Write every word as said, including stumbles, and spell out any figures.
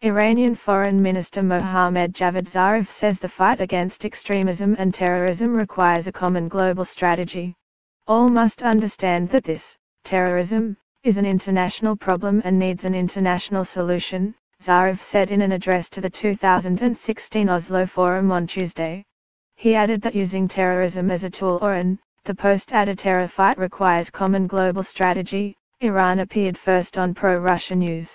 Iranian Foreign Minister Mohammad Javad Zarif says the fight against extremism and terrorism requires a common global strategy. All must understand that this, terrorism, is an international problem and needs an international solution, Zarif said in an address to the two thousand sixteen Oslo Forum on Tuesday. He added that using terrorism as a tool or an, the post-Ada terror fight requires common global strategy. Iran appeared first on pro-Russia news.